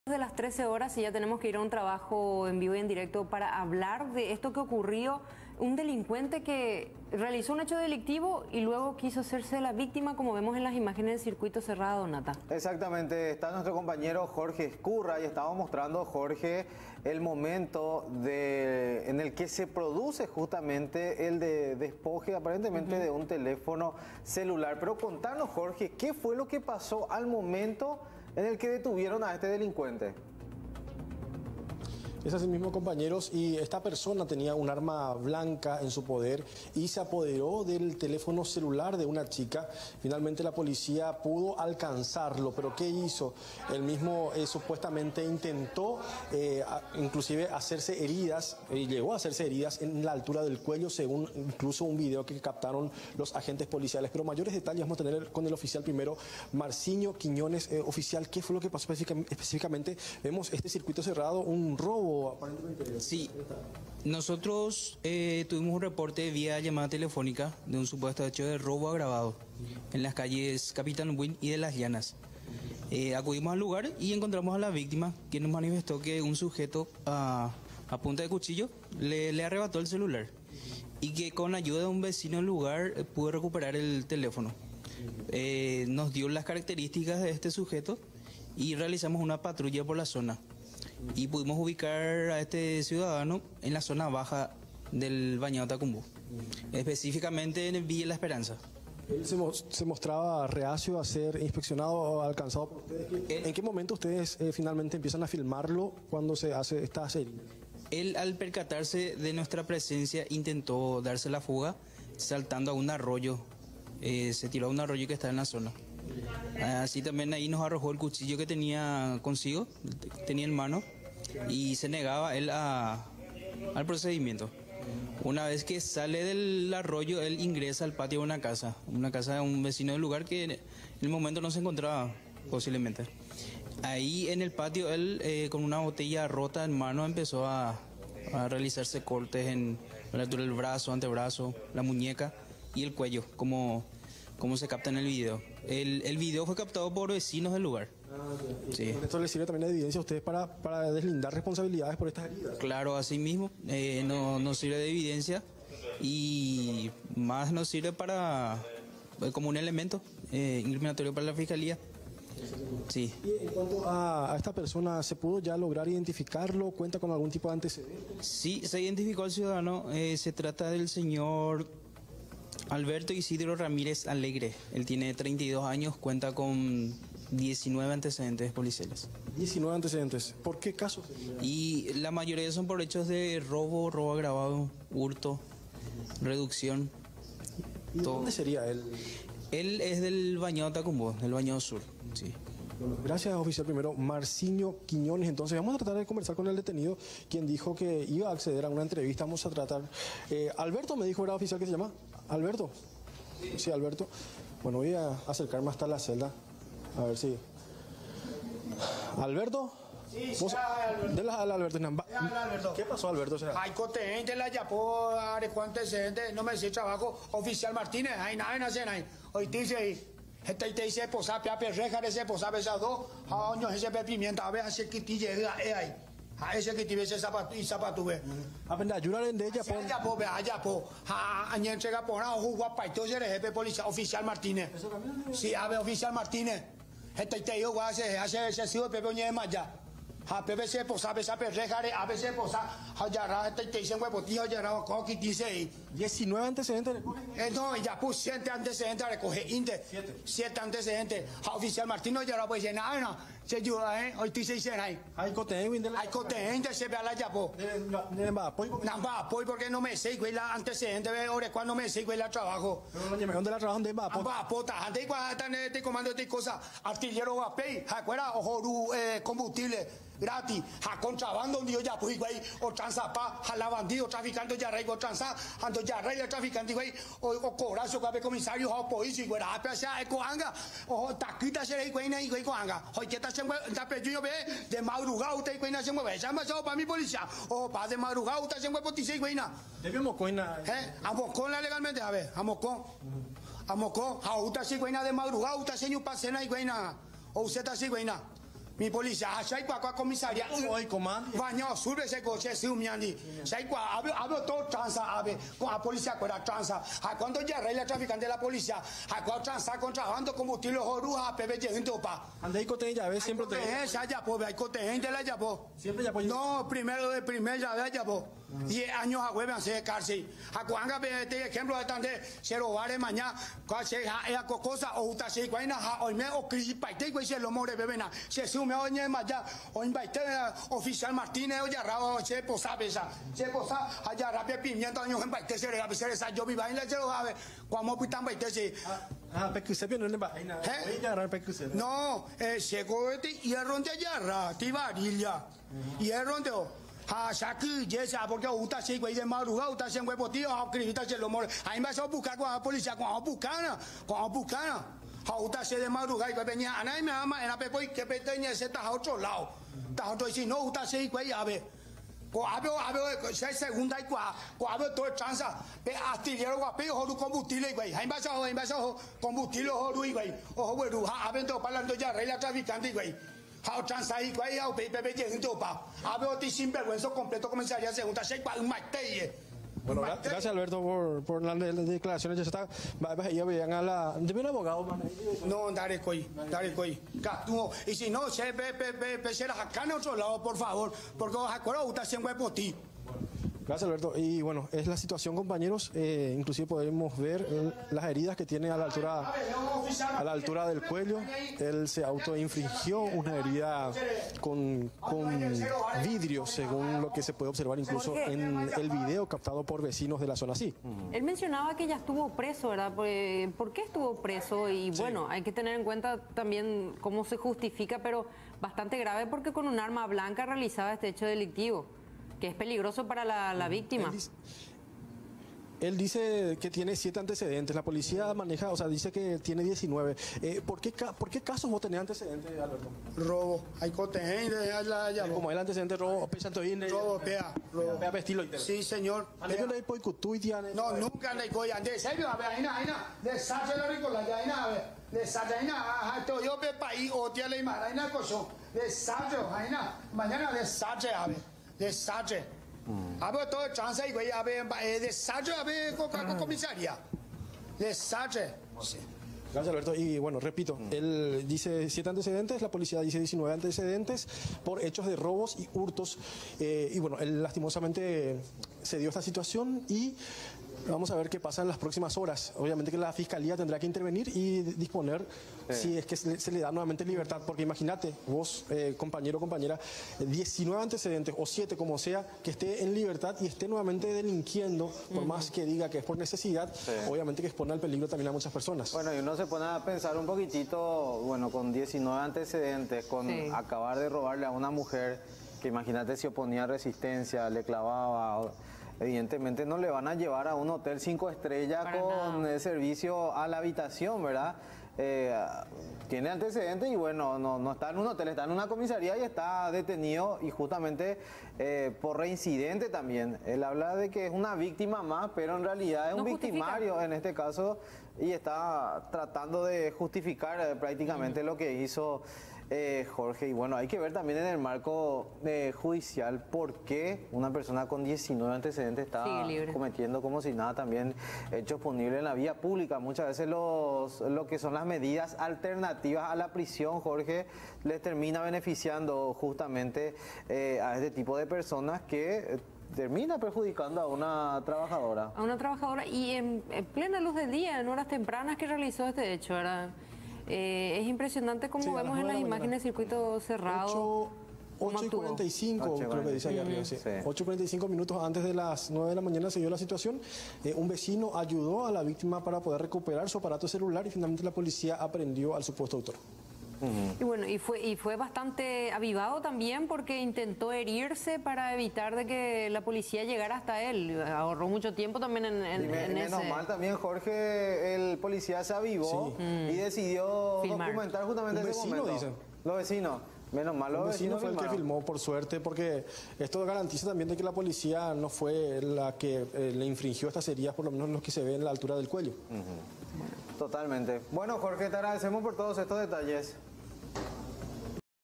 De las 13 horas y ya tenemos que ir a un trabajo en vivo y en directo para hablar de esto que ocurrió. Un delincuente que realizó un hecho delictivo y luego quiso hacerse la víctima, como vemos en las imágenes del circuito cerrado, Nata. Exactamente, está nuestro compañero Jorge Escurra y estaba mostrando, Jorge, el momento en el que se produce justamente el despoje aparentemente de un teléfono celular. Pero contanos, Jorge, ¿qué fue lo que pasó al momento en el que detuvieron a este delincuente? Es así mismo, compañeros, y esta persona tenía un arma blanca en su poder y se apoderó del teléfono celular de una chica. Finalmente la policía pudo alcanzarlo, pero ¿qué hizo? Él mismo supuestamente intentó inclusive hacerse heridas, y llegó a hacerse heridas en la altura del cuello, según incluso un video que captaron los agentes policiales. Pero mayores detalles vamos a tener con el oficial primero, Marcinho Quiñones. Oficial, ¿qué fue lo que pasó específicamente? Vemos este circuito cerrado, un robo. Aparentemente. Sí, nosotros tuvimos un reporte vía llamada telefónica de un supuesto hecho de robo agravado en las calles Capitán Buin y de Las Llanas. Acudimos al lugar y encontramos a la víctima, quien nos manifestó que un sujeto a punta de cuchillo le arrebató el celular y que con ayuda de un vecino del lugar pudo recuperar el teléfono. Nos dio las características de este sujeto y realizamos una patrulla por la zona. Y pudimos ubicar a este ciudadano en la zona baja del Bañado Tacumbú, específicamente en el Villa La Esperanza. Él se mostraba reacio a ser inspeccionado o alcanzado por ustedes. ¿En qué momento ustedes finalmente empiezan a filmarlo cuando se hace esta serie? Él, al percatarse de nuestra presencia, intentó darse la fuga saltando a un arroyo. Se tiró a un arroyo que está en la zona. Así también ahí nos arrojó el cuchillo que tenía consigo, tenía en mano, y se negaba él al procedimiento. Una vez que sale del arroyo, él ingresa al patio de una casa de un vecino del lugar que en el momento no se encontraba posiblemente. Ahí en el patio él con una botella rota en mano empezó a realizarse cortes en la altura del brazo, antebrazo, la muñeca y el cuello, como se capta en el video. El video fue captado por vecinos del lugar. Sí. ¿Esto les sirve también de evidencia a ustedes para deslindar responsabilidades por estas heridas? Claro, así mismo. Nos sirve de evidencia y más nos sirve como un elemento incriminatorio para la fiscalía. Sí. Y en cuanto a esta persona, ¿se pudo ya lograr identificarlo? ¿Cuenta con algún tipo de antecedentes? Sí, se identificó al ciudadano. Se trata del señor Alberto Isidro Ramírez Alegre. Él tiene 32 años, cuenta con 19 antecedentes policiales. 19 antecedentes. ¿Por qué casos? Y la mayoría son por hechos de robo agravado, hurto, reducción. ¿Y dónde sería él? Él es del Bañado Tacumbú, del Bañado Sur. Sí. Bueno, gracias, oficial primero, Marcinho Quiñones. Entonces vamos a tratar de conversar con el detenido, quien dijo que iba a acceder a una entrevista. Vamos a tratar. Alberto me dijo, ¿era oficial que se llama? ¿Alberto? Sí, Alberto. Bueno, voy a acercarme hasta la celda. A ver si... ¿Alberto? Sí, ¿Vos? De la Alberto. Alberto. ¿Qué pasó, Alberto? Hay conteniente la yapó, arecuá antecedente, no me dice trabajo, oficial Martínez, hay nada en hacer ahí. Hoy te dice ahí. Este te dice posar, pia perreja, ese posar, esa dos, años, ese pimienta, a ver, hace que te llegue ahí. A ese que te ve ese zapato y zapato, ve. A ver, ayúdale en ella, po. Allá, po, ve, allá, po. A ñe entrega por una hoja guapaito, ese jefe policía, oficial Martínez. Sí, a ver, oficial Martínez. Este te digo, hace sido Pepe Ñe de Maya. A Pepe se posa, esa perreja, a veces posa, allá, este te dice huepotillo, allá, como que dice ahí. 19 antecedentes recoge. No, ya puse 7 antecedentes, recoge 7 antecedentes. A oficial Martínez, ya no puede decir nada, se ayuda, hoy te dicen ahí. Hay conteniente, se ve a la yapo. Namba, apoyo porque no me sé, güey, la antecedente, ahora cuando me sé, güey, la trabajo. ¿Dónde la trabajan de Mbapo? Mbapo, antes cuando te comando de cosas, artillero guapey, acuerda, ojo, combustible. Gratis, a contrabando donde yo ya pues güey, o transapa, a la bandido, traficando ya rey, o transa, ando ya rey, traficante güey, o cobrazo, cabe comisario, o policía, güey, a pesar de coanga, o taquita se le güey, y güey coanga, hoy que está siempre, está perdido, ve, de madrugada, usted güey, nace güey, se llama para mi policía, o para de madrugada, usted siempre policía, güey, debemos coina. A Mocón legalmente, a ver, a Mocón, a usted sí, güey, de madrugada, usted señor pasena y güey, o usted está así, güey, mi policía, sai qua comisaria. Oi, comando. Vanho sube se coche si umiandi. Sai qua abro todo tranza ave con la policía con la tranza. A cuando ya arregla traficante de la policía, a cuando tranza contrabando combustible oruja pebe gente opa. Andei cote llave siempre te. Ya ya po, hay cote gente la ya po. Siempre ya po. No, primero de primer ya po. 10 años a huevan se cárcel. A cuanga este ejemplo de tante se robaré mañana, cual se ha cosa o uta se cuina o me o cri paite que se lo more bebena. Se sume oñe maya o invite oficial Martínez o ya rabo se posa besa. Se posa allá rapia pimienta años en baite se rega esa yo viva en la se lo sabe. Cuando pitan baite se Pecusepio no le va. Oye, ya pecusepio. no, llegó este hierro de yarra, tibarilla. Hierro de Shaki, yes, porque uta se güey de madrugada, uta se güey potio, acredita se lo more. Ahí me va a buscar con la policía, con la bucana. Uta se de madrugada y venía, ana me ama, en la pepo y que tenía ese está a otro lado. Está a otro y si no, uta se güey a ver. Se segunda y cuadro todo chanza, astillero guapi, o combustible güey. Ahí me va a combustible o güey. O güey, avento palando ya, rey la traficante güey. How transai quay ao pepe gente opa. Hablo ti sinvergüenza completo comenzaría segunda se pa un maite. Bueno, gracias Alberto por las declaraciones. Ya está. Ya veían a la. ¿De un abogado, man? No, dale coi. Y si no, se se la jacana a otro lado, por favor. Porque acuerdo usted siempre por ti. Gracias Alberto. Y bueno, es la situación, compañeros. Inclusive podemos ver las heridas que tiene a la altura del cuello. Él se autoinfligió una herida con vidrio, según lo que se puede observar incluso en el video captado por vecinos de la zona. Sí. Él mencionaba que ya estuvo preso, ¿verdad? ¿Por qué estuvo preso? Y bueno, hay que tener en cuenta también cómo se justifica, pero bastante grave porque con un arma blanca realizaba este hecho delictivo, que es peligroso para la víctima. Él dice que tiene 7 antecedentes. La policía maneja, o sea, dice que tiene 19. ¿Por qué casos vos tenés antecedentes, Alberto? Robo. Hay cotejín, como el antecedente robo, robo, pea. Robo. Pea vestilo. Sí, señor. No, nunca le coy ande. ¿Sabes? A ver, ahí desastre la ricola, ya ahí desastre, ahí todo yo pe país o tía le mara, ahí coso. Desastre, ahí mañana desastre, a ver. Desastre. A ver, todo chance y güey, a ver, desastre, a ver, comisaría. Desastre. Gracias, Alberto. Y bueno, repito, él dice 7 antecedentes, la policía dice 19 antecedentes por hechos de robos y hurtos. Y bueno, él lastimosamente se dio esta situación y vamos a ver qué pasa en las próximas horas. Obviamente que la fiscalía tendrá que intervenir y disponer si es que se le da nuevamente libertad. Porque imagínate, vos, compañero o compañera, 19 antecedentes o 7 como sea, que esté en libertad y esté nuevamente delinquiendo, por más que diga que es por necesidad, obviamente que expone al peligro también a muchas personas. Bueno, y uno se pone a pensar un poquitito, bueno, con 19 antecedentes, con acabar de robarle a una mujer, que imagínate si oponía resistencia, le clavaba. Evidentemente no le van a llevar a un hotel 5 estrellas con servicio a la habitación, ¿verdad? Tiene antecedentes y bueno, no está en un hotel, está en una comisaría y está detenido y justamente por reincidente también. Él habla de que es una víctima más, pero en realidad es un victimario en este caso y está tratando de justificar prácticamente lo que hizo Jorge. Y bueno, hay que ver también en el marco judicial por qué una persona con 19 antecedentes está cometiendo como si nada también hechos punibles en la vía pública. Muchas veces lo que son las medidas alternativas a la prisión, Jorge, les termina beneficiando justamente a este tipo de personas que termina perjudicando a una trabajadora. A una trabajadora y en plena luz del día, en horas tempranas que realizó este hecho, ¿verdad? Es impresionante como vemos en las imágenes circuito cerrado. 8:45, creo que dice ahí arriba. 8:45 minutos antes de las 9 de la mañana se dio la situación. Un vecino ayudó a la víctima para poder recuperar su aparato celular y finalmente la policía aprendió al supuesto autor. Y bueno, y fue bastante avivado también porque intentó herirse para evitar de que la policía llegara hasta él. Ahorró mucho tiempo también en menos mal también, Jorge, el policía se avivó y decidió documentar justamente ese momento. Dicen. Los vecinos. Menos mal, los vecinos fue el que filmó, por suerte, porque esto garantiza también de que la policía no fue la que le infringió estas heridas, por lo menos los que se ven en la altura del cuello. Totalmente. Bueno, Jorge, te agradecemos por todos estos detalles.